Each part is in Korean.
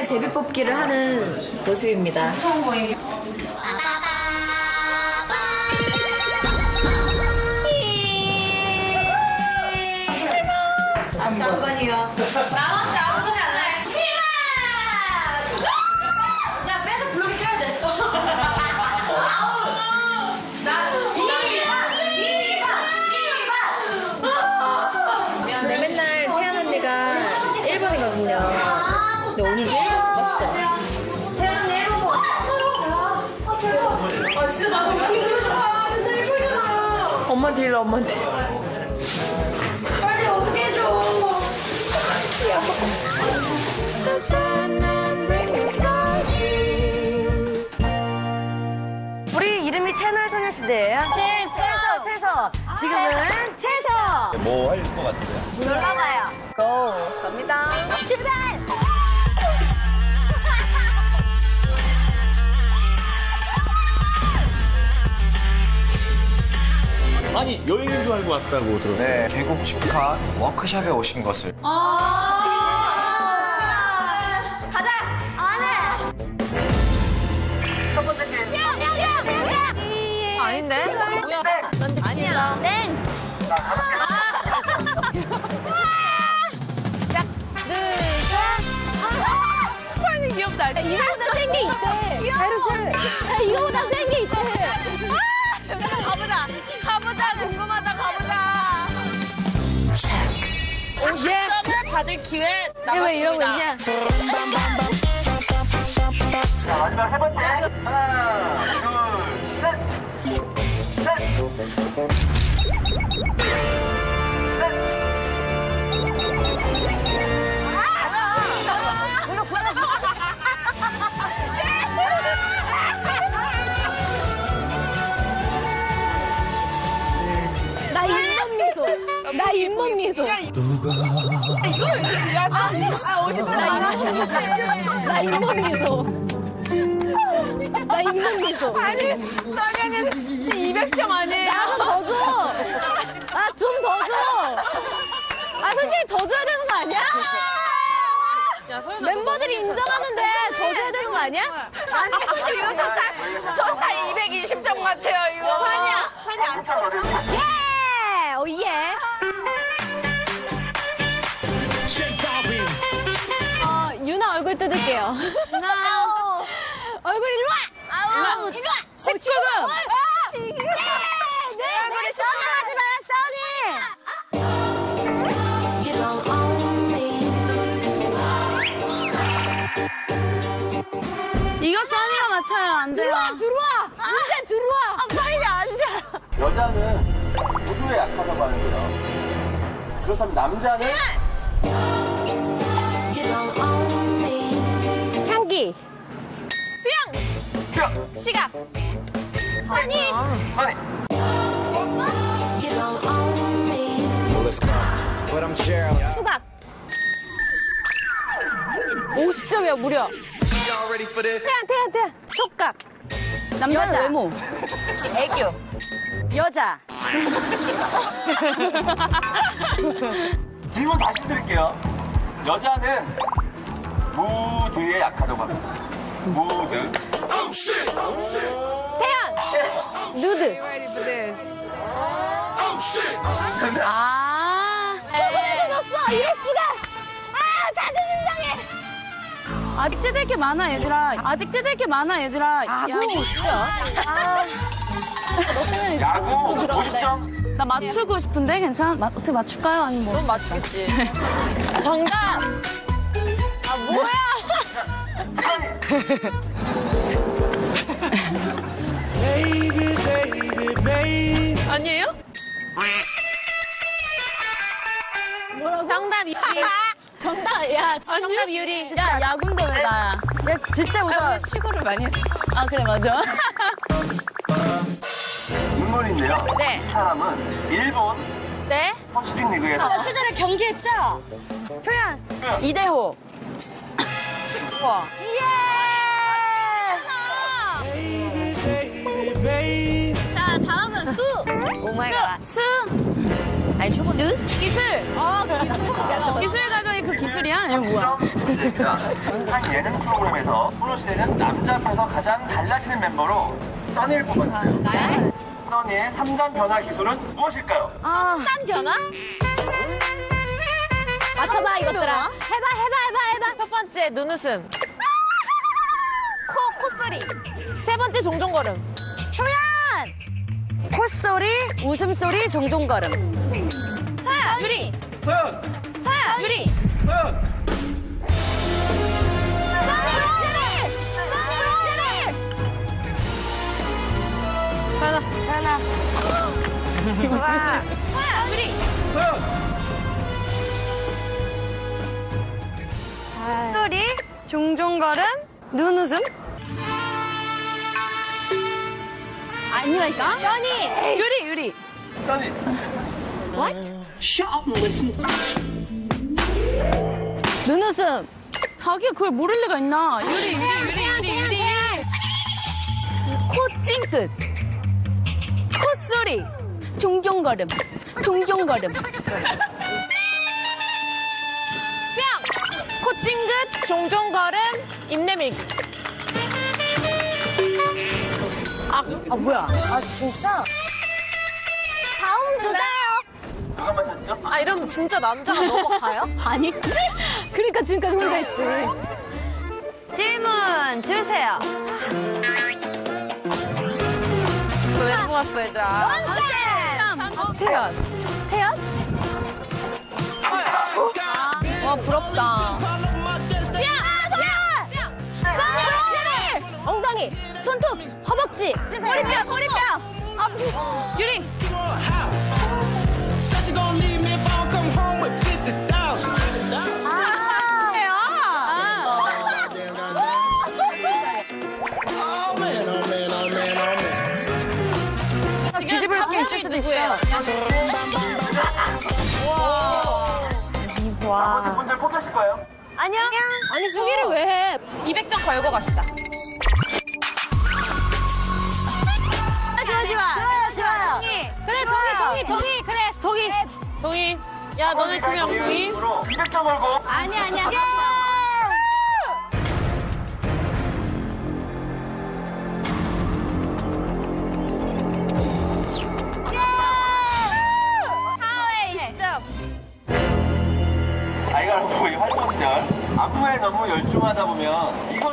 제비뽑기를 하는 모습입니다. 아, 3번이요. 나머지 아무거나 안 해. 7번! 야, 빼서 블록이 껴야 돼. 근데 맨날 태연 언니가 1번이거든요. 근데 오늘도 1번 뽑았어. 태연 언니 1번 뽑았어. 아, 진짜 나 저기 보여줘. 맨날 1번이잖아. 엄마한테 일러, 엄마한테. 빨리 어떻게 해줘. 우리 이름이 채널 소녀시대예요? 채서. 지금은 채서. 뭐 할 것 같으세요? 놀러가요. 고! 갑니다. 출발! 아니 여행인 줄 알고 왔다고 들었어요. 네, 개국 축하 워크숍에 오신 것을. 가자! 안 해! 첫 번째 길. 아닌데? 아니야. 땡! 짝, 둘, 셋. 서연이 귀엽다. 이거보다 센 게 있대. 바이러스. 이거보다 센 게 있대. 가보자. 궁금하다, 가보자. 오, 예. 10점을 받을 기회 남았습니다. 왜 이러고 있냐? 자 마지막 세 번째. 하나, 둘, 셋. 나 잇몸 미소. 야, 이거 야, 50점. 나 잇몸 미소. 나 잇몸 미소. 아니, 서연이는 200점 아니에요? 나도 더 줘. 아, 좀 더 줘. 아, 솔직히 더 줘야 되는 거 아니야? 야, 서연아, 멤버들이 인정하는데 더 줘야 되는 거 아니야? 아니, 이거 토탈 220점 같아요, 이거. 환이 안 탔어? 예! 오, 예. 유나 얼굴 뜯을게요. 유나. 얼굴 일로 와! 일로 와! 19금! 네, 얼굴이 하지 마, 이거 써니가 맞춰요, 안 돼요. 들어와! 이제 들어와! 빨리 앉아. 여자는 모두에 약하다고 하는데요. 그렇다면 남자는? 향기. 수영! 시각. 아니! 아니! 수갑! 50점이야, 무려. 태연. 촉각. 남자는 외모. 애교. 여자. 질문 다시 드릴게요. 여자는 무드에 약하다고 합니다. 무드. 태연! 누드! 조금이도 줬어! 이럴 수가! 아, 자존심 상해! 아직 뜯을 게 많아, 얘들아. 야구, 진짜. 너 때문에 야구 누구 들어간대. 50점. 나 맞추고 싶은데, 괜찮아? 어떻게 맞출까요? 아니면 뭐? 넌 맞추겠지. 정답! 아, 뭐야! 아니에요? 뭐라고? 정답 유리. 정답 유리. 야, 야구인데 왜 나야? 야, 진짜 웃어. 시구를 많이 했어. 아, 그래, 맞아. 인물인데요. 네. 이 사람은 일본 네? 퍼시픽 리그에서 시절에 경기했죠? 표현. 이대호. 우와. 자, 다음은 수. 오마이갓. 수. 아니, 초보. 기술! 기술 가정의 그 기술이야? 이거 뭐야? 문제입니다. 한 예능 프로그램에서 소녀시대는 남자 앞에서 가장 달라지는 멤버로 써니를 뽑았어요. 나야? 써니의 3단 변화 기술은 무엇일까요? 아, 딴 변화? 맞춰봐, 이것들아. 해봐. 첫 번째, 눈웃음. 콧소리. 세 번째, 종종걸음. 콧소리, 웃음소리, 종종걸음. 사야, 유리. 서연! 사야, 유리. 서연! 사야, 유리. 서연! 콧소리, 종종걸음, 눈웃음. 아니라니까? 써니. 유리. 써니! 눈웃음. 자기가 그걸 모를 리가 있나? 유리. 코 찡긋. 콧소리. 종종걸음. 수영. 콧찡긋, 종종걸음, 입내밀기. 뭐야? 다음 주제요. 누가 맞췄죠? 아, 이러면 진짜 남자가 넘어가요? 아니. 그러니까 지금까지 혼자 했지. 질문 주세요. 왜 뽑았어, 얘들아? 태연? 와, 부럽다. 엉덩이, 손톱, 허벅지, 허리뼈. 유리. Said she gon' leave me if I don't come home with 50,000. Oh man. 뒤집을 게 있을 수도 있어요. 나머지 분들 포기하실 거예요? 안녕. 아니, 포기를 왜 해? 200점 걸고 갑시다. 좋아요. 그래, 동이. 야, 너네 두 명 동이. 200점 걸고. 아니야. 아이가 보고 이 활동 시절 안무에 너무 열중하다 보면 이거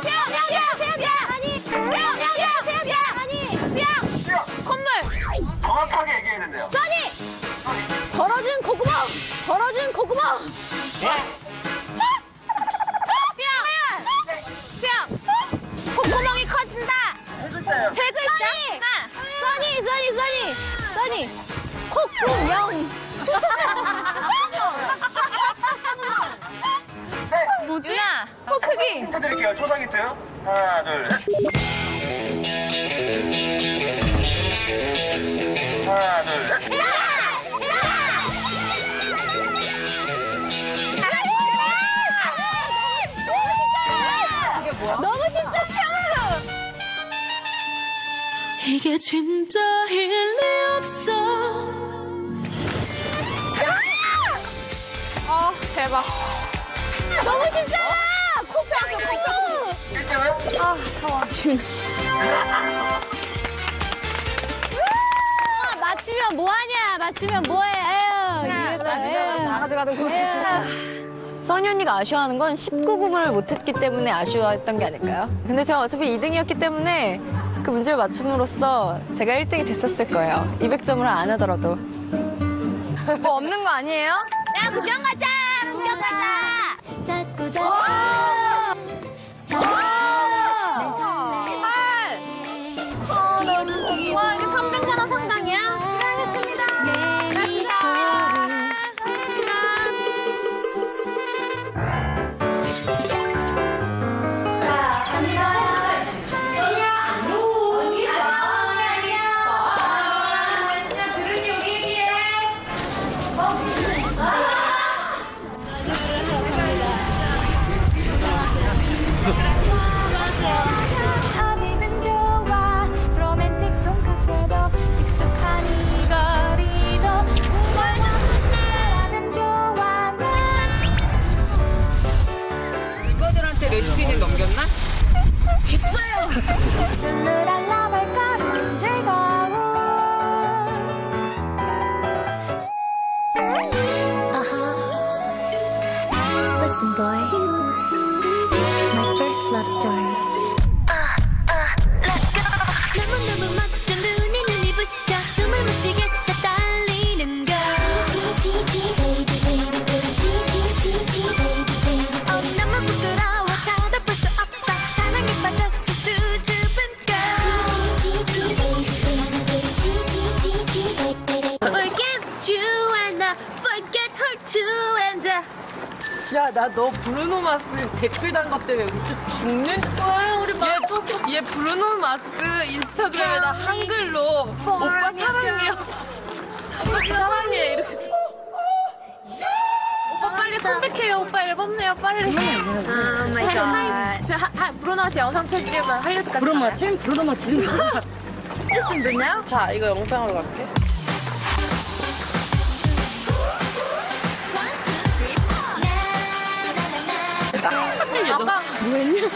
콧물. 정확하게 얘기해야 된대요. 써니. 벌어진 콧구멍. 수영. 콧구멍이 커진다. 세 글자예요. 세 글자. 써니. 콧구멍. 네. 유나. 코 크기. 힌트 드릴게요. 초성 힌트. 하나, 둘, 셋. 하나, 둘, 셋. 너무 쉽잖아. 이게 진짜 일리 없어. 대박. 너무 쉽잖아. 코뼈. 1등은? 맞추면 뭐하냐? 맞추면 뭐해? 다 가져가는 거야. 써니 언니가 아쉬워하는 건 19금을 못했기 때문에 아쉬워했던 게 아닐까요? 근데 제가 어차피 2등이었기 때문에 그 문제를 맞춤으로써 제가 1등이 됐었을 거예요. 200점을 안 하더라도. 뭐 없는 거 아니에요? 야, 구경 가자. 자꾸 와, 이게 300,000원 상당이야? 야, 나 너 브루노 마스 댓글 단 것 때문에 죽는 거야, 우리 얘 브루노 마스 인스타그램에다 한글로 오빠 사랑해요. 오빠 사랑해. 이렇게. 오빠 빨리 컴백해요. 오빠 앨범 내요, 빨리. 오 마이 갓. 제가 브루노 마스 영상 편집만 하려고 까지. 브루노 마스? 브루노 마스. 했으면 됐냐? 자, 이거 영상으로 갈게. 아까 뭐 했냐?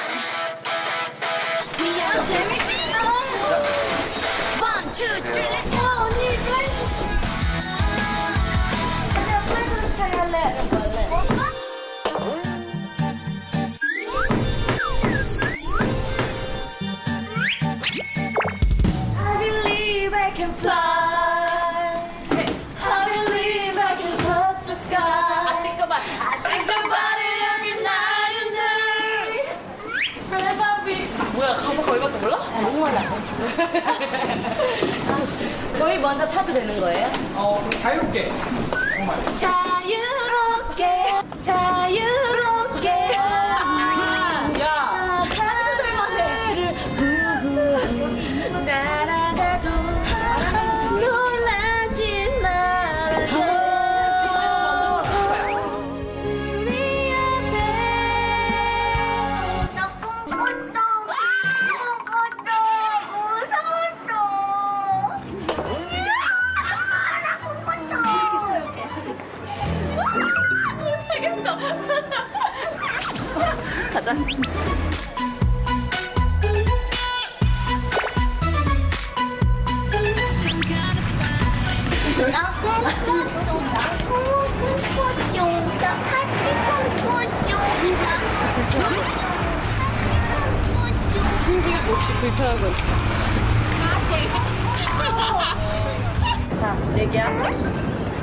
I believe I can fly. I believe I can touch the sky. I think about it every night and day. Spread my wings. 뭐야, 가사 거기밖에 몰라? 너무 많아. 저희 먼저 타도 되는 거예요? 자유롭게. 자유롭게, 자유롭게. 야. 날아가도 놀라지 말아요. 우리 앞에 나 꿈꿨다, 가자. 나 꿈꿨죠, 나 꿈꿨죠, 나 하트 꿈꿨죠, 나 꿈꿨죠. 신기가 몹시 불편하고 있어. 자, 얘기하자.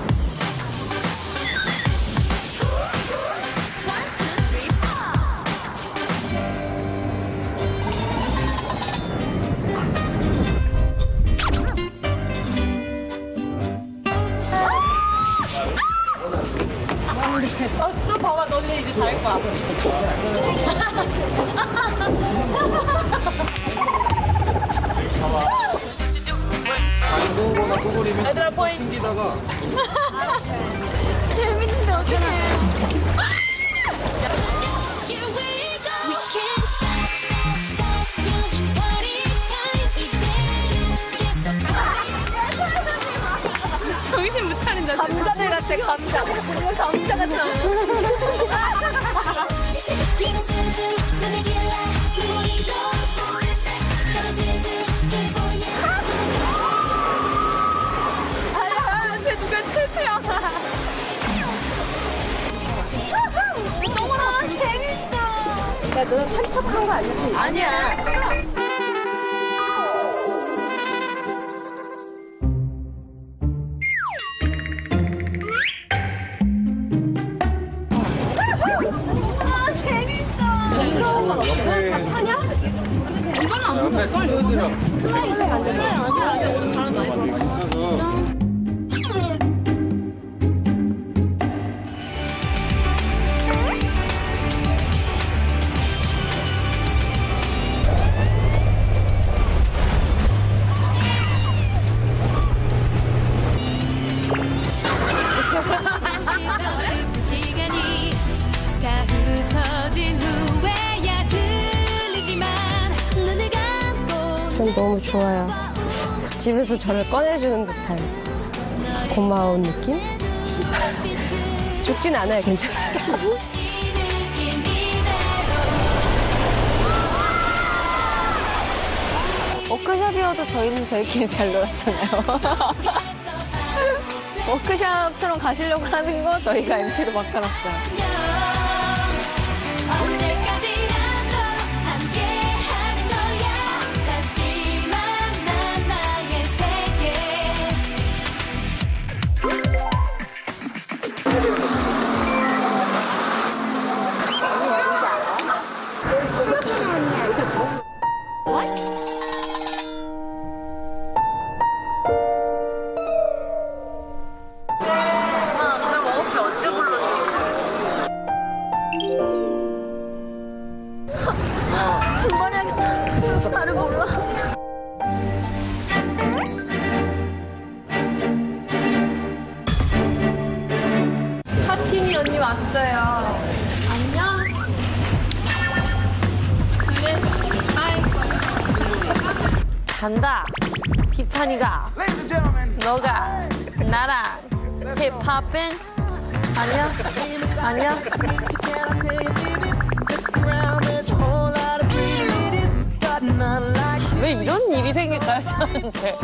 또 봐봐, 너네 이제 잘 거야. 얘들아, 포인트. 재밌는데 어떡해. 정신 못 차린다. 감자들 같아, 감자. 뭔가 감자 같아. 쟤 누가 최수야. 너무나 재밌어. 야, 너는 산책한 거 아니지? 아니야. 시간이 다 흩어진 후에야 들리지만 눈을 감고 전 너무 좋아요. 집에서 저를 꺼내주는 듯한 고마운 느낌? 죽진 않아요, 괜찮아요. 워크숍이어도 저희는 저희끼리 잘 놀았잖아요. 워크숍처럼 가시려고 하는 거 저희가 MT로 바꿔놨어요. 언제까지라도 함께하는 거야. 다시 만난 나의 세계. 노래 먹었지? 언제 불렀니? 티니 언니 왔어요. 안녕. 그래. 하이. 간다. 티파니가. 너가 나랑 힙합은 아니야? 아니야? 왜 이런 일이 생길까요, 저한테?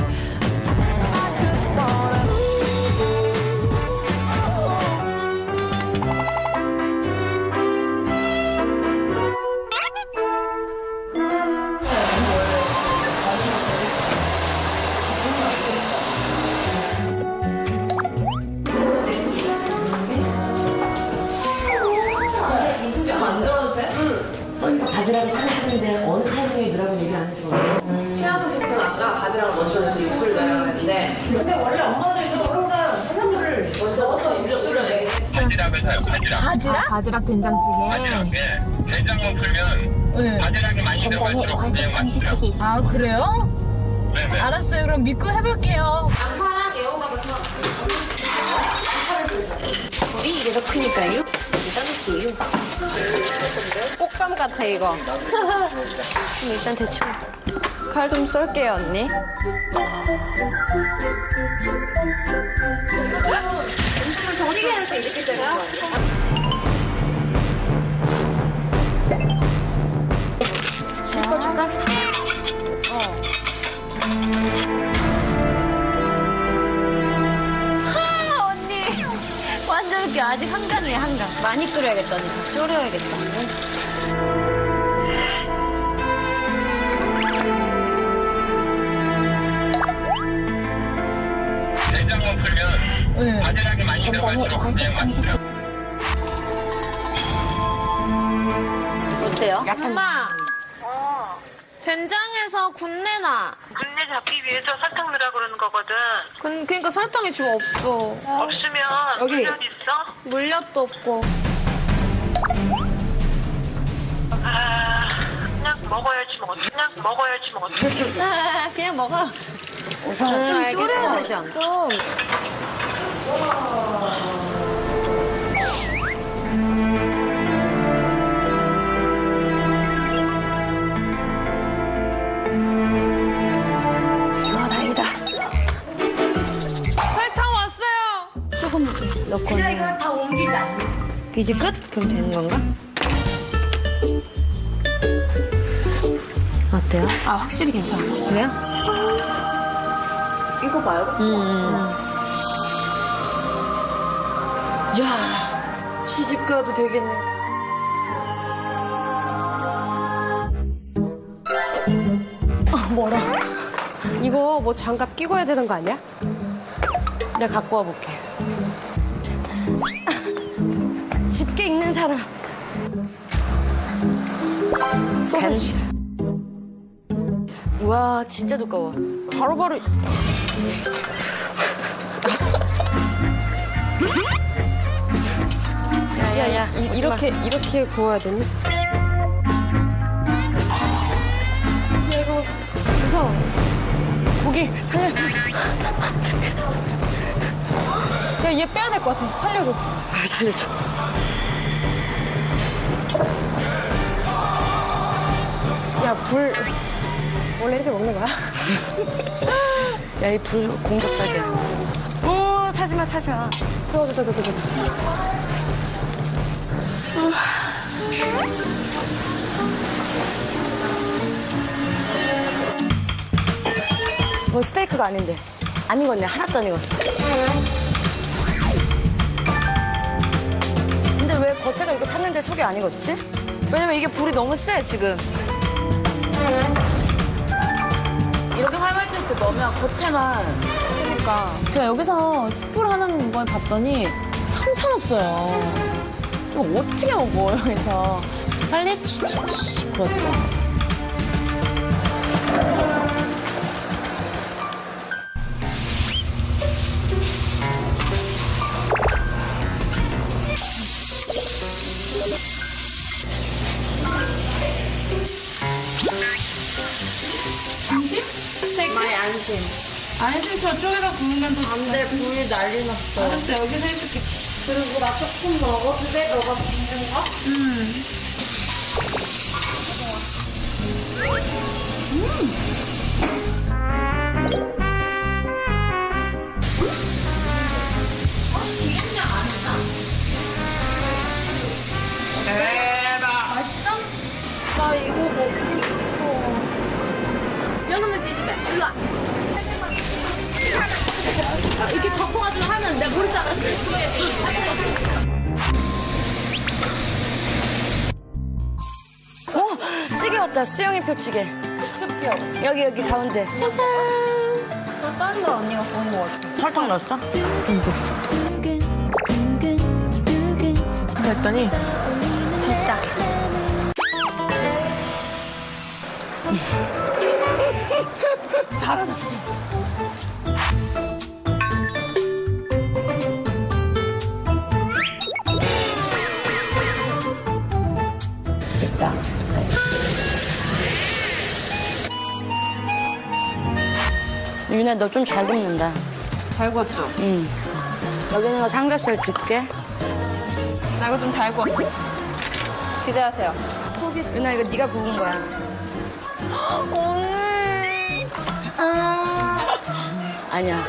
바지락을 생각했는데 어느 타이밍에 넣으라고 얘기 안 해주거든요. 최양석 셰프는 아까 바지락을 먼저 넣어서 육수를 넣으라고 했는데 근데 원래 엄마도 이거 서로가 해산물을 먼저 넣어서 육수를 내겠지. 바지락을 사요, 바지락. 바지락 된장찌개. 바지락에 된장만 풀면 바지락이 많이 들어갈수록 그냥 맛있어요. 아, 그래요? 네네. 알았어요. 그럼 믿고 해볼게요. 양파랑 애호박에서 우리 이게 더 크니까요. 일단 넣을게요. 꽃감 같아, 이거. 그럼 일단 대충 칼 좀 썰게요, 언니. 어떻게 해서 이렇게 되는 거예요? 짚어줄까? 언니. 완전 이렇게 아직 한강이에요, 한강. 많이 끓여야겠다, 언니. 졸여야겠다. 된장만 풀면 바지락이 많이 들어갈수록 그냥 맛있어요. 어때요? 엄마. 된장에서 군내나. 군내 잡기 위해서 설탕 넣으라 그러는 거거든. 그러니까 설탕이 지금 없어. 없으면 물엿 있어? 물엿도 없고. 그냥 먹어야지 뭐. 그냥 먹어야지 뭐. 그냥 먹어. 좀 졸여야 되지 않나? 좀. 아, 다행이다. 설탕 왔어요. 조금 넣고. 이제 이거 다 옮기자. 이제 끝? 그럼 되는 건가? 어때요? 아, 확실히 괜찮아. 그래요? 이거 봐요. 야, 시집 가도 되겠네. 뭐라? 이거 뭐 장갑 끼고 해야 되는 거 아니야? 내가 갖고 와볼게. 집게 읽는 사람. 소세지. 우와, 진짜 두꺼워. 바로바로. 야야야, 이렇게 구워야 되니? 야, 이거 무서워. 고기 살려. 야, 얘 빼야 될 것 같아. 살려줘. 살려줘. 야, 불. 원래 이렇게 먹는 거야? 야, 이 불 공격적이야. 오, 타지마, 타지마. 더. 이건 스테이크가 아닌데. 안 익었네. 하나도 안 익었어. 근데 왜 겉에가 이렇게 탔는데 속이 안 익었지? 왜냐면 이게 불이 너무 세, 지금. 이렇게 활발 뜰 때 넣으면 겉에만. 그러니까. 제가 여기서 숯불 하는 걸 봤더니 형편없어요. 이거 어떻게 먹어요? 그래서 빨리 치치치 그렇죠. 안심 저쪽에다 구우면 더 안돼 불이 난리 났어. 알았어 여기서 해줄게. 그리고 나 조금 먹어도 돼? 너가 붓는 거? 대박. 맛있어? 나 이거 먹고 싶어. 연어물 찌집애, 일로 와. 이렇게 덮어가지고 하면 내가 모를 줄 알았지. 찌개 왔다. 수영이표 찌개. 여기 가운데. 짜잔. 저 쌀이가 언니가 구운 거 같아. 설탕 넣었어? 그랬더니 살짝. 달아졌지. 됐다. 유나 너 좀 잘 굽는다. 잘 구웠죠? 응. 여기는 삼겹살 줄게. 나 이거 좀 잘 구웠어. 기대하세요. 유나 이거 네가 구운 거야. 오늘. 아니야.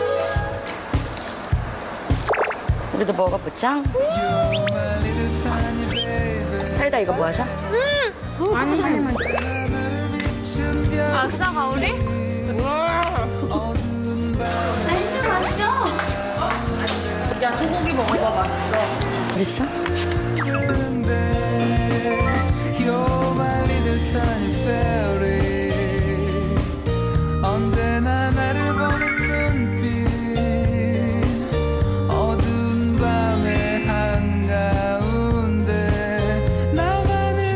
우리도 먹어보자. 사이다 이거 뭐 하셔? 아싸, 가오리? 날씨 맛있죠? 야, 소고기 먹어봐. 맛있어. 어딨어? 언제나 나를 보는 눈빛 어두운 밤의 한가운데 나만을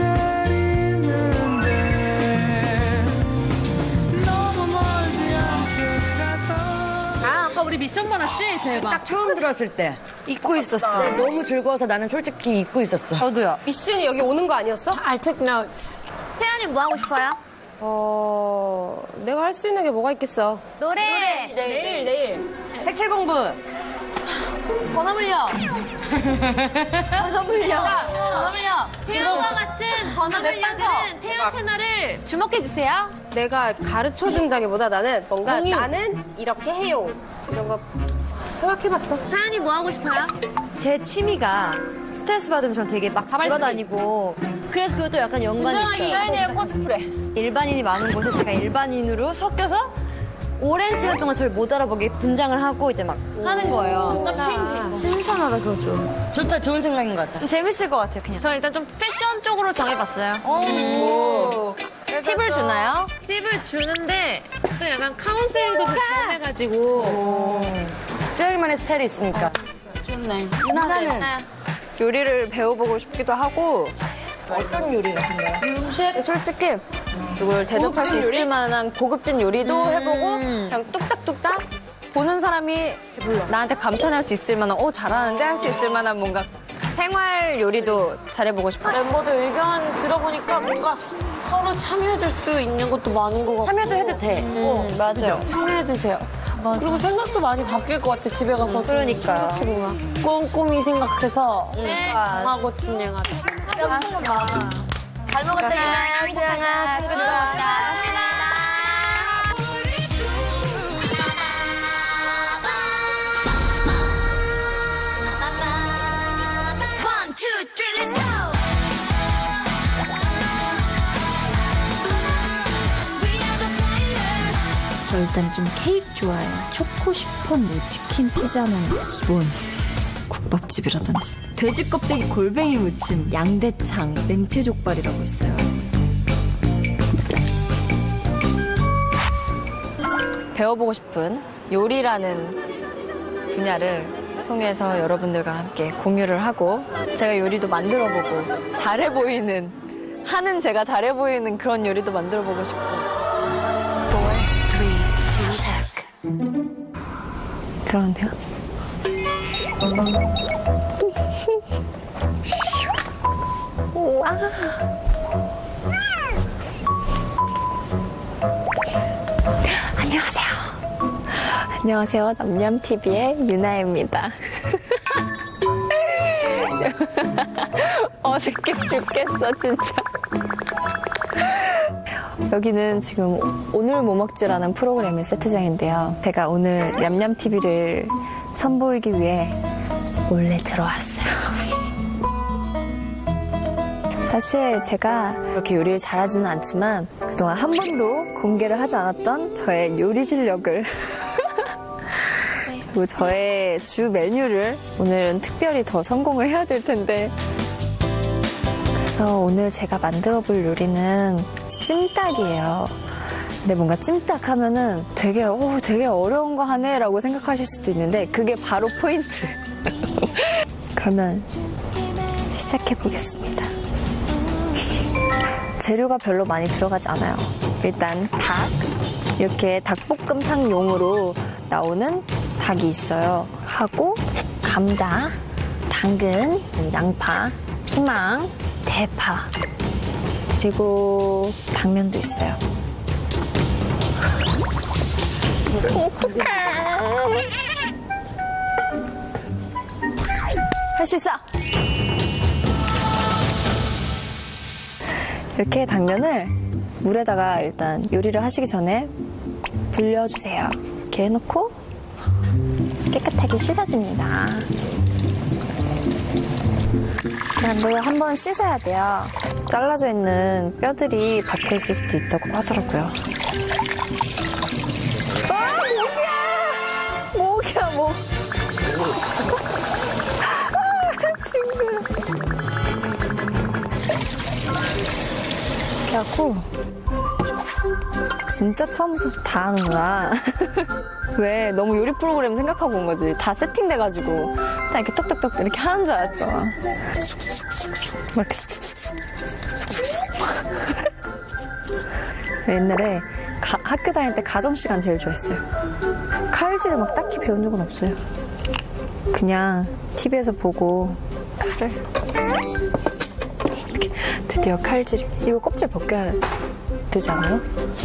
기다리는데 너무 멀지 않게 가서 아까 우리 미션 받았지? 대박. 딱 처음 들었을 때 잊고 있었어. 너무 즐거워서 나는 솔직히 잊고 있었어. 저도요. 미션이 여기 오는 거 아니었어? I took notes. 태연이 뭐 하고 싶어요? 내가 할 수 있는 게 뭐가 있겠어? 노래. 내일. 색칠 공부. 번호 물려. 번호 물려. 태연과 같은 번호 물려들은 태연 채널을 주목해주세요. 내가 가르쳐준다기보다 나는 뭔가 나는 이렇게 해요. 이런 거 생각해봤어. 사연이 뭐 하고 싶어요? 제 취미가 스트레스 받으면 전 되게 막 돌아다니고 그래서 그것도 약간 연관이 있어요. 사연이의 코스프레. 일반인이 많은 곳에 제가 일반인으로 섞여서 오랜 시간 동안 저를 못 알아보게 분장을 하고 이제 막 하는 거예요. 신선하다, 그거 좀. 좋다, 좋은 생각인 것 같다. 좀 재밌을 것 같아요, 그냥. 저 일단 좀 패션 쪽으로 정해봤어요. 오. 팁을 주나요? 팁을 주는데 또 약간 카운셀링도 해가지고 수영이만의 스타일이 있으니까. 좋네. 유나는 요리를 배워보고 싶기도 하고 어떤 요리 같은데요? 음식? 솔직히 누굴 대접할 수 있을 만한 고급진 요리도 해보고 그냥 뚝딱뚝딱 보는 사람이 나한테 감탄할 수 있을 만한 잘하는데 할 수 있을 만한 뭔가 생활 요리도 잘해보고 싶어요. 멤버들 의견 들어보니까 뭔가 서로 참여해줄 수 있는 것도 많은 것 같고. 참여도 해도 돼. 맞아요. 참여해주세요. 그리고 생각도 많이 바뀔 것 같아, 집에 가서. 그러니까요. 생각해보면. 꼼꼼히 생각해서 하고 진행하자. 잘 먹었다, 유나야, 수영아. 즐거웠다. 저 일단 좀 케이크 좋아해요. 초코 슈폰, 치킨, 피자는 기본. 국밥집이라든지. 돼지 껍데기 골뱅이 무침, 양대창, 냉채족발이라고 있어요. 배워보고 싶은 요리라는 분야를 통해서 여러분들과 함께 공유를 하고 제가 요리도 만들어보고 잘해 보이는 하는 제가 잘해 보이는 그런 요리도 만들어보고 싶고 4, 3, 2, check. 들어가면 돼요? 우와. 안녕하세요. 안녕하세요. 남냠TV의 유나입니다. 어색해 죽겠어, 진짜. 여기는 지금 오늘 뭐 먹지라는 프로그램의 세트장인데요. 제가 오늘 냠냠TV를 선보이기 위해 몰래 들어왔어요. 사실 제가 이렇게 요리를 잘하지는 않지만 그동안 한 번도 공개를 하지 않았던 저의 요리 실력을 그리고 저의 주 메뉴를 오늘은 특별히 더 성공을 해야 될 텐데, 그래서 오늘 제가 만들어 볼 요리는 찜닭이에요. 근데 뭔가 찜닭 하면은 되게 어려운 거 하네 라고 생각하실 수도 있는데 그게 바로 포인트. 그러면 시작해 보겠습니다. 재료가 별로 많이 들어가지 않아요. 일단 닭, 이렇게 닭볶음탕용으로 나오는 닭이 있어요. 하고 감자, 당근, 양파, 피망, 대파, 그리고 당면도 있어요. 어떡해. 할 수 있어. 이렇게 당면을 물에다가 일단 요리를 하시기 전에 불려주세요. 이렇게 해놓고 깨끗하게 씻어줍니다. 당근을 한번 씻어야 돼요. 잘라져 있는 뼈들이 박혀있을 수도 있다고 하더라고요. 목이야, 목. 친구. 이렇게 하고 진짜 처음부터 다 하는구나. 왜? 너무 요리 프로그램 생각하고 온 거지. 다 세팅돼가지고 딱 이렇게 톡톡톡 이렇게 하는 줄 알았죠. 쑥쑥쑥쑥 막 이렇게 쑥쑥쑥. 저 옛날에 학교 다닐 때 가정시간 제일 좋아했어요. 칼질을 막 딱히 배운 적은 없어요. 그냥 TV에서 보고 칼을 드디어 칼질. 이거 껍질 벗겨야 되지 않아요?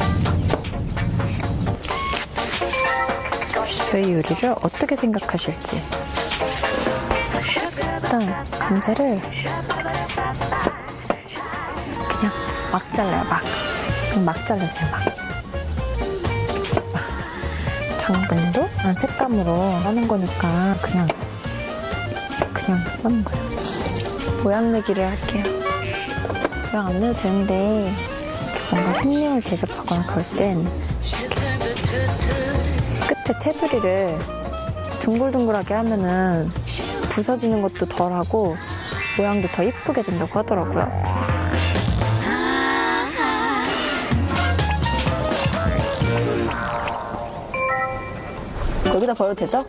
저희 요리를 어떻게 생각하실지. 일단 감자를 그냥 막 잘라요. 막 잘라세요. 당근도 색감으로 하는 거니까 그냥 써는 거예요. 모양 내기를 할게요. 모양 안 내도 되는데 뭔가 손님을 대접하거나 그럴 땐 끝에 테두리를 둥글둥글하게 하면은 부서지는 것도 덜하고 모양도 더 예쁘게 된다고 하더라고요. 여기다 버려도 되죠?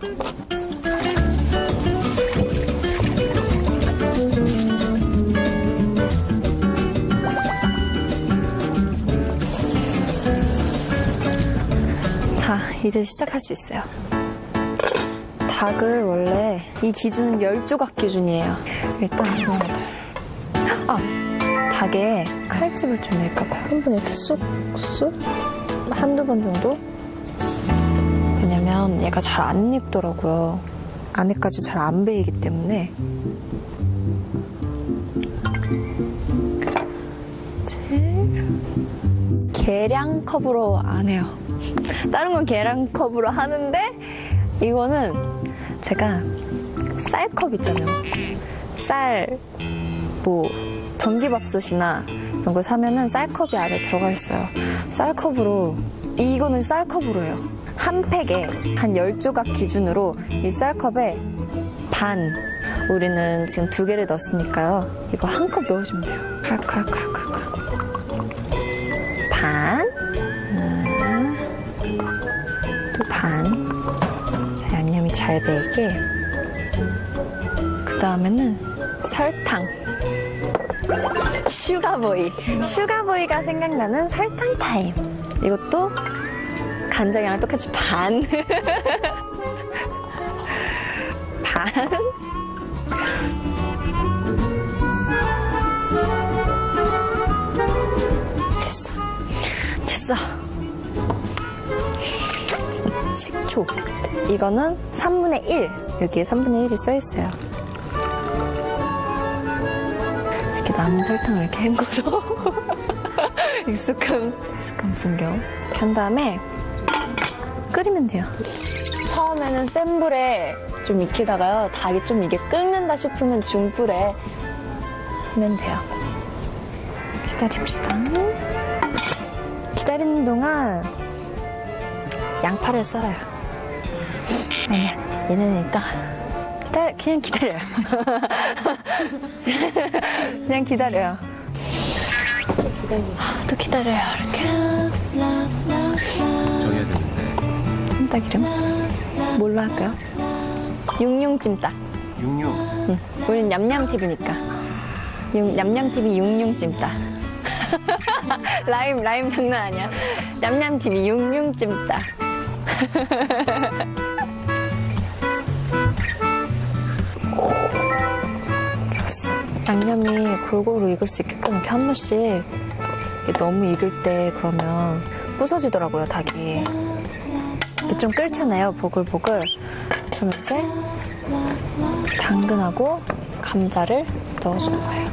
자, 이제 시작할 수 있어요. 닭을 원래 이 기준은 10조각 기준이에요. 일단 하나, 둘. 닭에 칼집을 좀 낼까봐요. 한번 이렇게 쑥 한두 번 정도? 왜냐면 얘가 잘 안 익더라고요. 안에까지 잘 안 배이기 때문에. 계량컵으로 안 해요. 다른 건 계량컵으로 하는데 이거는 제가 쌀컵 있잖아요. 쌀, 전기밥솥이나 이런 거 사면은 쌀컵이 안에 들어가 있어요. 쌀컵으로, 이거는 쌀컵으로 해요. 한 팩에 한 10조각 기준으로 이 쌀컵에 반, 우리는 지금 2개를 넣었으니까요. 이거 한 컵 넣으시면 돼요. 칼칼칼칼칼. 반, 또 반. 양념이 잘 배이게. 그 다음에는 설탕. 슈가보이가 생각나는 설탕 타임. 이것도 간장이랑 똑같이 반. 됐어. 식초. 이거는 3분의 1. 여기에 3분의 1이 써있어요. 이렇게 남은 설탕을 이렇게 헹궈서 익숙한 풍경. 이렇게 한 다음에 끓이면 돼요. 처음에는 센 불에 좀 익히다가요. 닭이 좀 이게 끓는다 싶으면 중불에 하면 돼요. 기다립시다. 기다리는 동안 양파를 썰어요. 아니야, 얘는 이따 그냥 기다려요. 그냥 기다려요. 또 기다려요. 이렇게. 정해야 되는데. 찜닭 이름? 뭘로 할까요? 융융찜닭. 육류. 응. 우린 냠냠TV니까. 냠냠TV 융융찜닭. 라임 장난 아니야. 냠냠TV 융융찜닭. 좋았어. 양념이 골고루 익을 수 있게끔 이렇게 한 번씩 이게 너무 익을 때 그러면 부서지더라고요, 닭이. 근데 좀 끓잖아요, 보글보글. 그럼 이제 당근하고 감자를 넣어주는 거예요.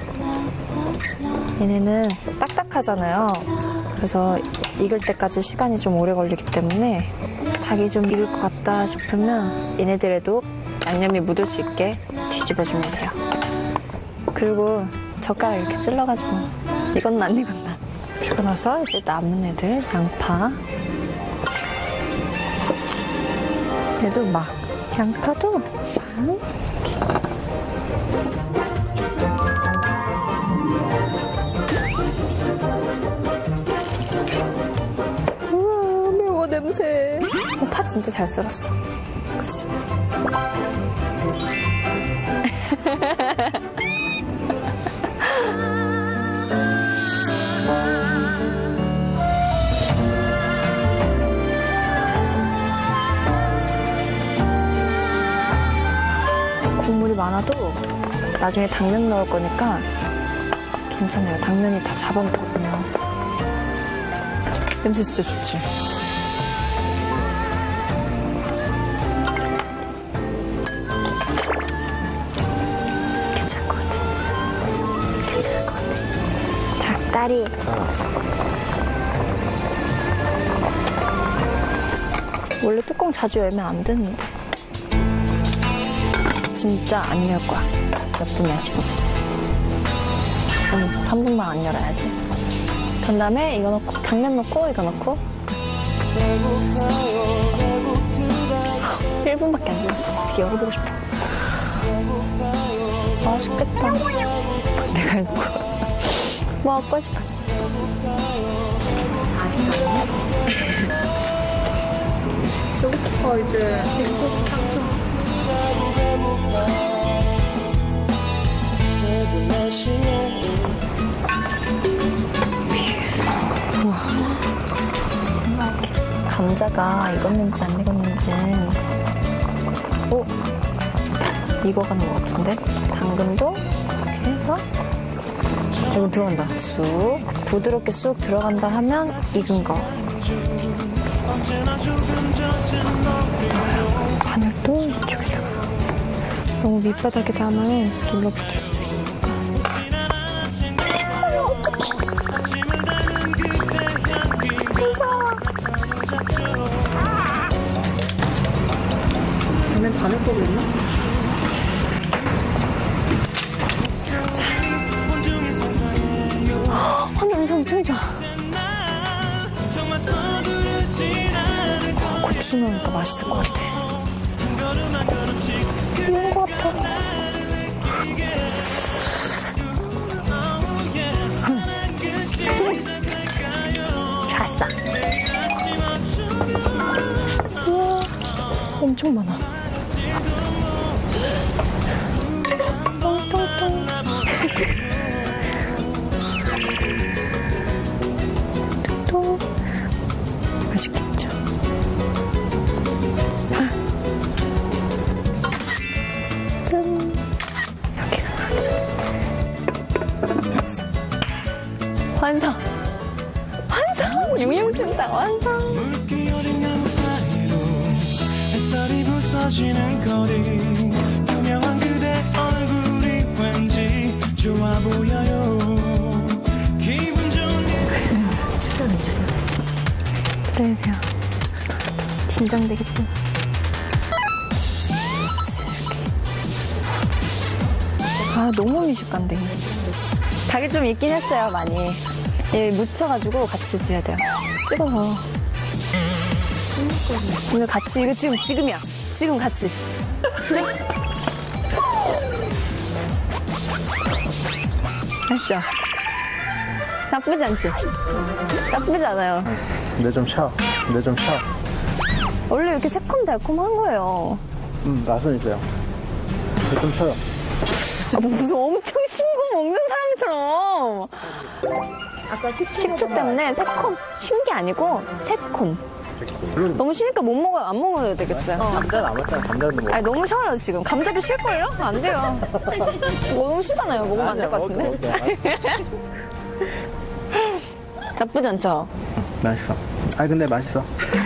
얘네는 딱딱하잖아요. 그래서 익을 때까지 시간이 좀 오래 걸리기 때문에 닭이 좀 익을 것 같다 싶으면 얘네들에도 양념이 묻을 수 있게 뒤집어주면 돼요. 그리고 젓가락 이렇게 찔러가지고 익었나 안 익었나. 그리고 나서 이제 남은 애들 양파. 얘도 막 양파도 막. 우와, 매워 냄새. 파 진짜 잘 썰었어. 그치? 국물이 많아도 나중에 당면 넣을 거니까 괜찮아요. 당면이 다 잡아먹거든요. 냄새 진짜 좋지? 괜찮을 것 같아. 괜찮을 것 같아. 닭다리. 원래 뚜껑 자주 열면 안 되는데. 진짜 안 열 거야. 몇 분이야, 지금? 그럼 3분만 안 열어야지. 그 다음에 이거 넣고, 당면 넣고, 이거 넣고. 1분밖에 안 지났어. 어떻게 열어보고 싶어. 맛있겠다. 내가 해놓고. 먹고 싶어. 아직 안 배고파, 이제. 백숙 상점. 우와. 감자가 익었는지 안 익었는지. 오, 익어가는 것 같은데? 당근도 이렇게 해서 여기 들어간다. 쑥 부드럽게 쑥 들어간다 하면 익은 거. 마늘도 이쪽에다가. 너무 밑바닥에다 하면 눌러붙을 수도 있으니까. 무서워. 얘는 바늘 거고 있나? 냄새 엄청 좋아. 고추 넣으니까 맛있을 것 같아. 이런 것 같아. 좋았어. 우와, 엄청 많아. 똥똥똥. 또 맛있겠죠. 짠. 여기가 나죠. 완성. 완성. 융융찜닭 완성. 물기 어린 나무 사이로 햇살이 부서지는 거리. 투명한 그대 얼굴이 왠지 좋아 보여요. 기다리세요. 긴장되겠다. 아, 너무 미식간데. 닭이 좀 있긴 했어요, 많이. 얘 묻혀가지고 같이 줘야 돼요. 찍어서. 오늘 같이, 이거 지금이야. 지금 같이. 네? 맛있죠? 나쁘지 않지? 나쁘지 않아요. 근데 좀 셔. 원래 이렇게 새콤달콤한 거예요. 맛은 있어요. 근데 좀 셔요. 아, 무슨 엄청 신고 먹는 사람처럼. 아까 식초 때문에 새콤. 신 게 아니고 새콤. 너무 쉬니까 못 먹어요. 안 먹어도 되겠어요. 감자는 안 먹잖아. 감자도 먹어. 아니, 너무 쉬어요, 지금. 감자도 쉴걸요? 안 돼요. 너무 쉬잖아요. 먹으면 안 될 것 같은데. 나쁘지 않죠? 맛있어. 아니, 근데 맛있어.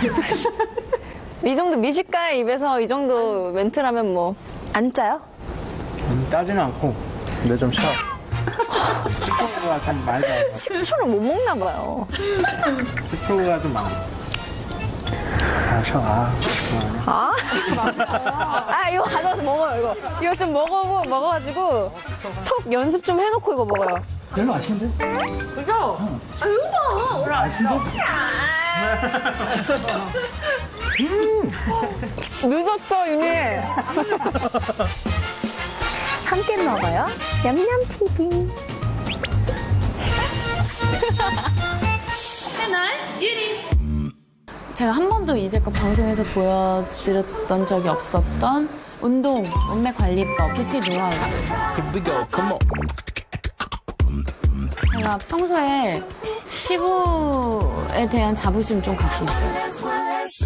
이 정도 미식가의 입에서 이 정도 멘트라면 뭐, 안 짜요? 짜지는 않고, 근데 좀 셔. 식초가 좀 많이 나와. 식초를 못 먹나 봐요. 식초가 좀 많아. 아, 셔. 이거 가져와서 먹어요, 이거 좀 먹어가지고, 속 연습 좀 해놓고 이거 먹어요. 별로 맛있는데? 그죠? 아, 이거 봐. 맛있는데? 늦었어, 이미. 함께 먹어요. 냠냠TV. 채널 유리. 제가 한 번도 이제껏 방송에서 보여드렸던 적이 없었던 운동, 몸매 관리법, 뷰티 노하우. 제가 평소에 피부에 대한 자부심 좀 갖고 있어요.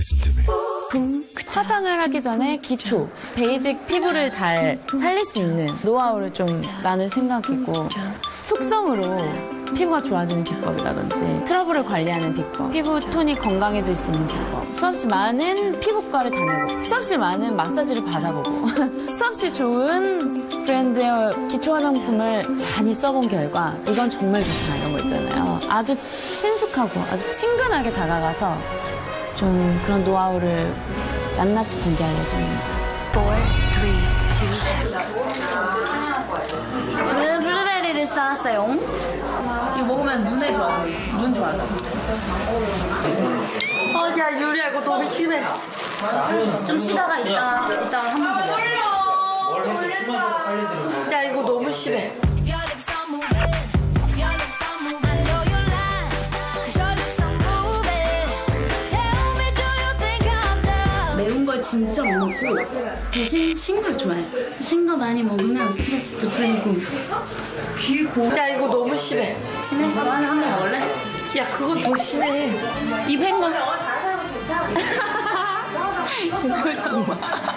화장을 하기 전에 기초, 베이직 피부를 잘 살릴 수 있는 노하우를 좀 나눌 생각이고, 속성으로 피부가 좋아지는 비법이라든지 트러블을 관리하는 비법, 피부 톤이 건강해질 수 있는 비법, 수없이 많은 피부과를 다녀보고 수없이 많은 마사지를 받아보고 수없이 좋은 브랜드의 기초 화장품을 많이 써본 결과 이건 정말 좋다 이런 거 있잖아요. 아주 친숙하고 아주 친근하게 다가가서 좀 그런 노하우를 낱낱이 공개할 예정입니다. 4, 3, 2, 1. 오늘 블루베리를 쌓았어요. 이거 먹으면 눈에 좋아. 눈 좋아서. 야, 유리야, 이거 너무 심해. 좀 쉬다가 이따가 한 번 더 먹어. 야, 이거 너무 심해. 매운 걸 진짜 못 먹고 대신 신 걸 좋아해. 신 거 많이 먹으면 스트레스도 풀리고. 야, 이거 너무 심해. 심해? 너 하나 한 번 먹을래? 야, 그거 더 심해. 입 헹궈. 그걸 정말.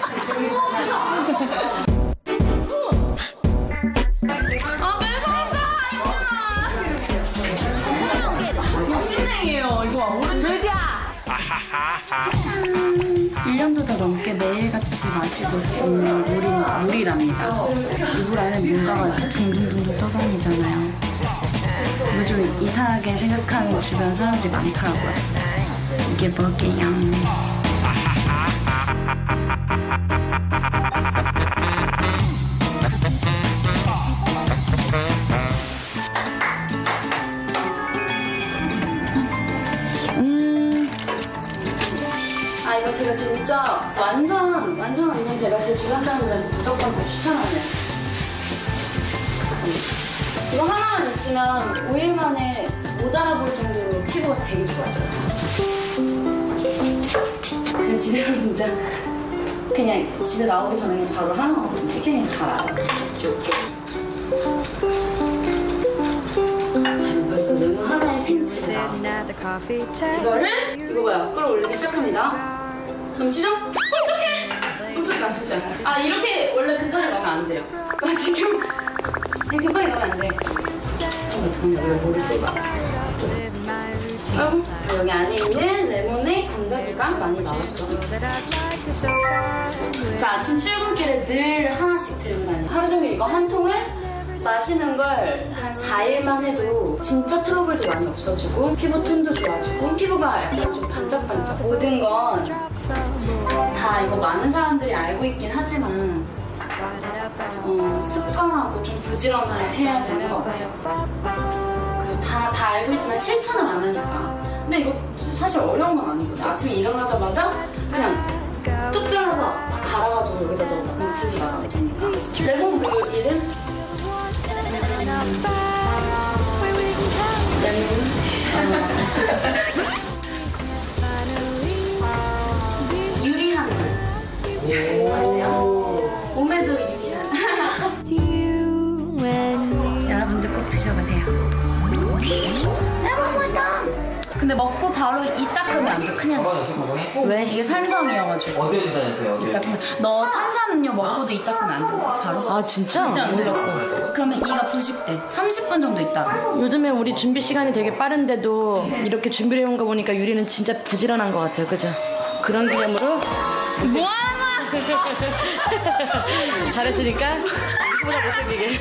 욕심쟁이에요. 이거 오른 돼지야. 1년도 더 넘게 매일같이 마시고 있는 물이랍니다. 이물 안에 뭔가가 이렇게 둥둥둥 떠다니잖아요. 이거 좀 이상하게 생각하는 주변 사람들이 많더라고요. 이게 뭐게요? 이거 제가 진짜 완전 제가 제 주변 사람들한테 무조건 다 추천하네요. 이거 하나만 있으면 5일 만에 못 알아볼 정도로 피부가 되게 좋아져요. 제가 집에서 진짜 그냥 집에 나오기 전에 그냥 바로 하나 먹거든요. 그냥 갈아요. 자, 벌써 메모 하나에 생지가 이거를 이거 봐요. 끌어올리기 시작합니다. 넘치죠? 어떡해! 엄청 아쉽지 않아요? 이렇게 원래 급하게 넣으면 안 돼요. 지금 급하게 넣으면 안 돼. 여기 물을 쏟아. 아이고, 여기 안에 있는 레몬의 건더기가 많이 나왔죠. 자, 아침 출근길에 늘 하나씩 들고 다녀요. 하루 종일 이거 한 통을 마시는 걸 한 4일만 해도 진짜 트러블도 많이 없어지고 피부 톤도 좋아지고 피부가 약간 좀 반짝반짝. 모든 건 다 이거 많은 사람들이 알고 있긴 하지만 습관하고 좀 부지런을 해야 되는 것 같아요. 그리고 다 알고 있지만 실천을 안 하니까. 근데 이거 사실 어려운 건 아니거든요. 아침에 일어나자마자 그냥 뚝 잘라서 갈아가지고 여기다 넣고 그냥 들고 나가면 되니까. 레몬 그 이름? 유리한 물. 몸에도 유리한. 여러분들 꼭 드셔보세요. 근데 먹고 바로 이 닦으면 안 돼. 그냥 왜? 이게 산성이어가지고. 어디에 다녔어요? 이 닦으면 너 탄산음료 먹고도 이 닦으면 안 돼. 바로. 아 진짜? 진짜 안 몰랐어. 그러면 이가 부식돼. 30분 정도 있다가. 요즘에 우리 준비 시간이 되게 빠른데도 이렇게 준비를 해온 거 보니까 유리는 진짜 부지런한 것 같아요. 그죠? 그런 기념으로 뭐 하는 거야? 잘했으니까 이거보다 못생기게.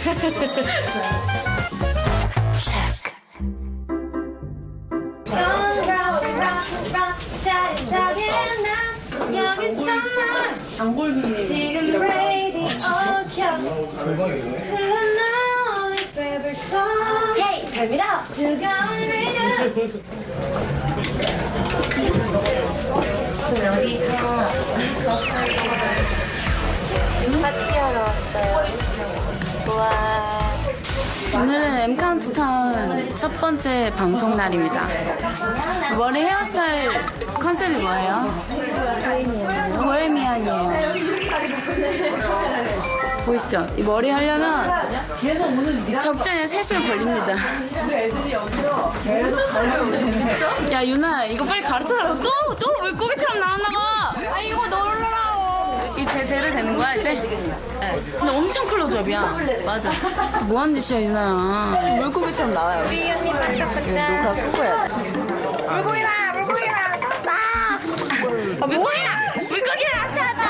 지금 radio 켜 흘러나오는 favorite song Hey, turn it up 뜨거운 rhythm 저 여기서 파티하러 왔어요. 우와. 오늘은 M카운트타운 첫 번째 방송 날입니다. 머리 헤어스타일 컨셉이 뭐예요? 보헤미안이에요. 보이시죠? 이 머리 하려면 적정히 3시간 걸립니다. 야 유나 이거 빨리 가르쳐달라고. 또 물고기처럼 나왔나봐. 아 이거 놀라라고. 이 제대로 되는 거야 이제? 네. 근데 엄청 클로즈업이야. 맞아. 뭐하는 짓이야 유나야. 물고기처럼 나와요. 우리 언니 반짝반짝. 녹화 쓰고 해야 돼. 물고기다. 나. 물고기다. 찾아.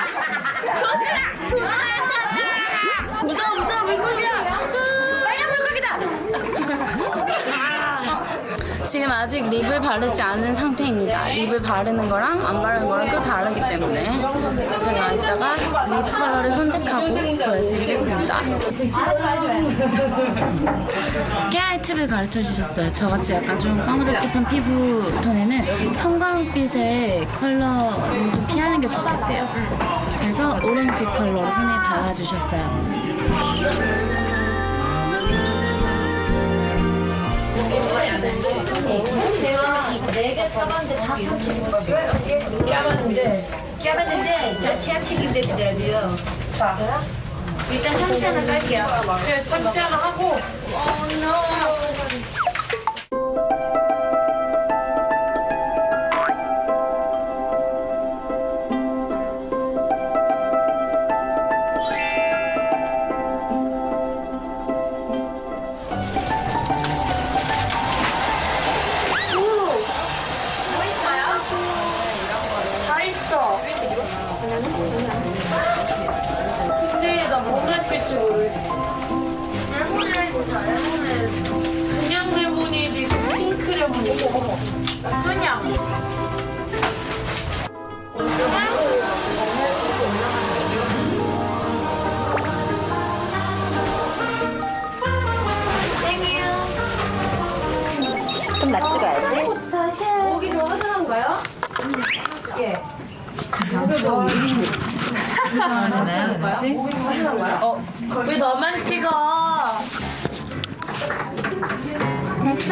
조수야. 무서워 물고기야. 빨리 물고기다. 지금 아직 립을 바르지 않은 상태입니다. 립을 바르는 거랑 안 바르는 거랑 또 다르기 때문에 제가 이따가 립 컬러를 선택하고 보여드리겠습니다. 깨알 팁을 가르쳐 주셨어요. 저같이 약간 좀 까무잡잡한 피부 톤에는 형광빛의 컬러는 좀 피하는 게 좋겠대요. 그래서 오렌지 컬러로 손에 발라주셨어요. 네개 타봤는데 다 참치김 껴봤는데 다 참치김 되더라고요. 자, 일단 참치 하나 깔게요. 그래, 참치 하나 하고. 근데 나 뭔가 쓸 줄 모르겠어. 그냥 레몬이지 핑크 레몬이지. 그냥. 좀 나 찍어야지. 목이 좀 화장한가요? 예. 왜 너만 찍어? 됐어?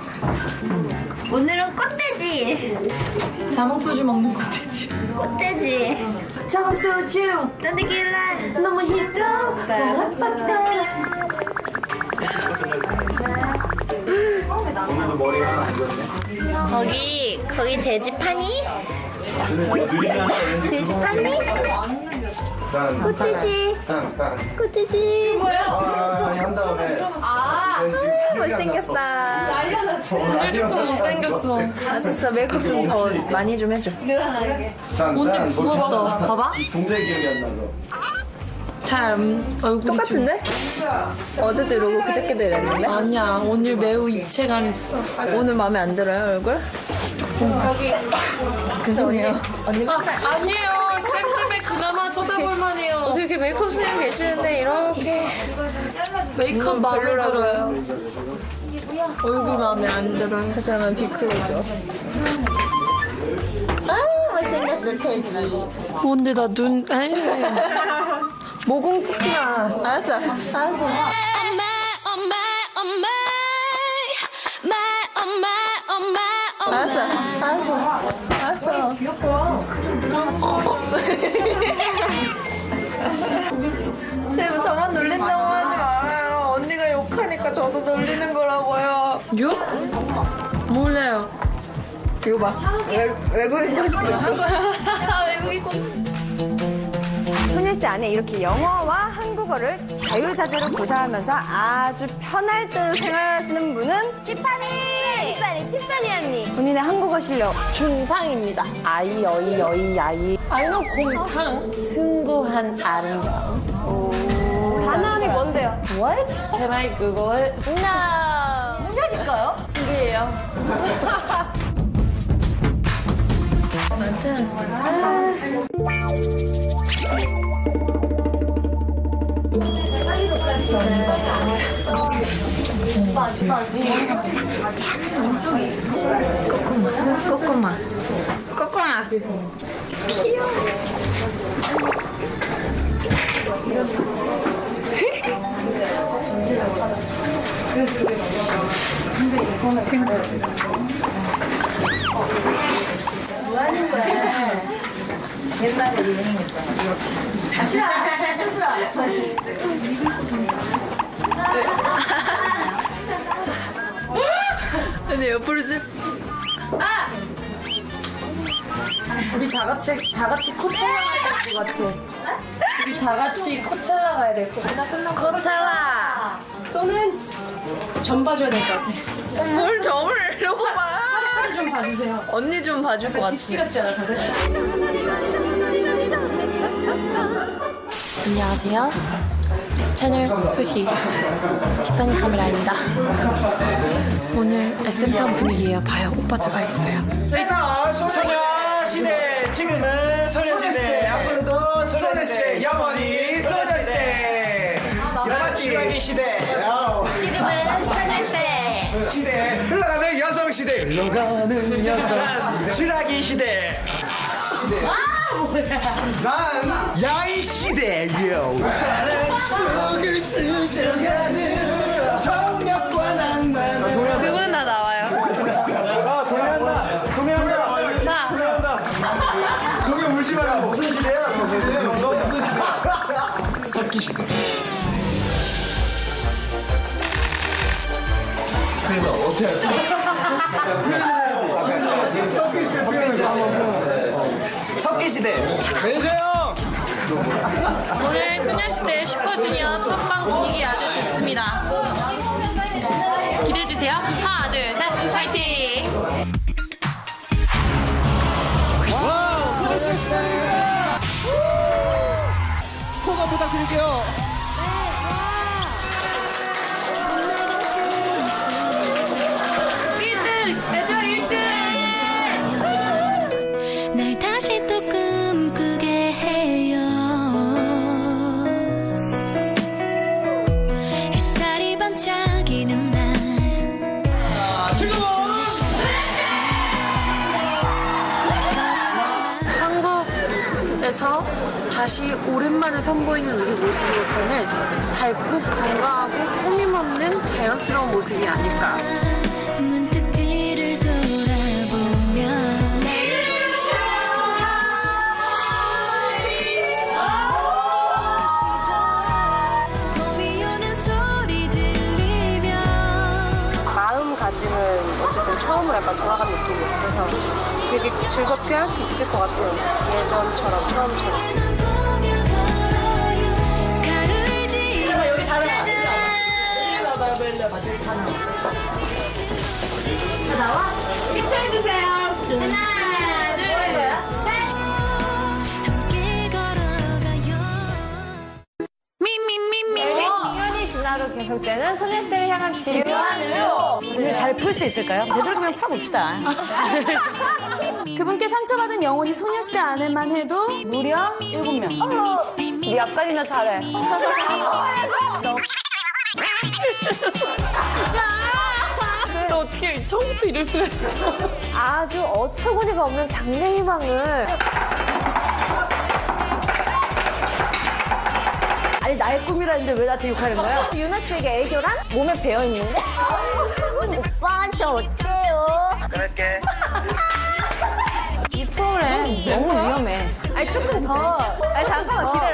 오늘은 꽃돼지. 자몽소주 먹는 꽃돼지. 꽃돼지. 자몽소주. 떠내길라. 너무 힘들어. 오늘도 머리가 안 좋네. 거기 돼지 파니? 돼지 파니? 꽃돼지. 꽃돼지. 한 다음에. 못생겼어. 좀 못생겼어. 알았어. 메이크업 좀 더 많이 좀 해줘. 오늘 부었어. 봐봐. 동작 기억이 안 나서. 얼굴이 똑같은데? 어제도 이러고 그저께도 이랬는데? 아니야, 오늘 매우 입체감 있어. 오늘 마음에 안 들어요, 얼굴? 죄송해요. 언니 맨날 아니에요. 쌤 때문에 그나마 쳐다볼만 해요. 어떻게 이렇게 메이크업 선생님 계시는데 이렇게 메이크업 마음에 들어요. 얼굴 마음에 안 들어요. 잠깐만 비클로죠. 못생겼어, 태지. 근데 나 눈, 모공 찍지 마. 알았어. 알았어. 귀엽다. 제발 저만 놀린다고 하지 말아요. 언니가 욕하니까 저도 놀리는 거라고요. 욕? 몰라요. 이거 봐. 외국인 코스프레. 외국인 소녀시대 안에 이렇게 영어와 한국어를 자유자재로 구사하면서 아주 편할 대로 생활하시는 분은 티파니 언니. 본인의 한국어 실력 중상입니다. 아이, 어이, 여이, 야이. 아이는 곰탕, 승고한 아름다움. 단어이 뭔데요? What? Can I Google it? No. 문제일까요? 이게요. 꼬꼬마. 귀여워. 뭐 하는 거야? 옛날에 유행했잖아. 다시 와. 근데 옆으로 좀. 우리 다 같이 코첼라 가야 될 것 같아. 우리 다 같이 코첼라 가야 될 것 같아. 코첼라. 또는 점 봐줘야 될 것 같아. 뭘 점을 이러고 봐. 팔을 좀 봐주세요. 언니 좀 봐줄 것 같아. 집시 같지 않아, 다들? 안녕하세요. 채널 소시 티파니 카메라입니다. 오늘 SM타운 분위기예요. 봐요. 오빠들 와 있어요. 소녀시대 지금은 소녀시대 앞으로도 소녀시대 영원히 소녀시대 슈라기 시대 지금은 소녀시대. 시대 흘러가는 여성시대 흘러가는 여성 슈라기 시대 난 야이 시대요 나는 속을 스쳐가는 성력과 낭만 그분 다 나와요. 동해 울지 마라. 무슨 시대야? 너 무슨 시대야? 섞기 시대. 그래서 어떻게 해야지? 섞기 시대 섞기 시대. 내세요. 오늘 소녀시대 슈퍼주니어 첫방 분위기 아주 좋습니다. 기대해주세요. 하나, 둘, 셋, 파이팅! 와우, 소녀시대. 소감 부탁드릴게요. 날 다시 또 꿈꾸게 해요. 햇살이 반짝이는 날 지금은 한국에서 다시 오랜만에 선보이는 우리 모습으로서는 밝고 건강하고 꾸밈 없는 자연스러운 모습이 아닐까. 문득 뒤를 돌아보면 봄이 오는 소리 들리면 마음가짐은 어쨌든 처음으로 약간 돌아간 느낌이에요. 그래서 되게 즐겁게 할 수 있을 것 같아요. 예전처럼, 처음처럼. 여기 다 나와. 다 나와? 캡처해주세요. 하나, 둘, 셋. 함께 걸어가요. 계속되는 소녀시대를 향한 집요한 의료. 오늘 잘 풀 수 있을까요? 되도록이면 풀어봅시다. 그분께 상처받은 영혼이 소녀시대 안에만 해도 무려 7명. 네 앞가리나 잘해. 너 어떻게 처음부터 이럴 수가 있어? 아주 어처구니가 없는 장래 희망을. 아니 나의 꿈이라는데 왜 나한테 욕하는 거야? 유나 씨에게 애교란 몸에 배어 있는데? 오빠 저 어때요? 그럴게. 이 프로그램 너무 위험해. 아니 조금 더. 아니 잠깐만 기다려.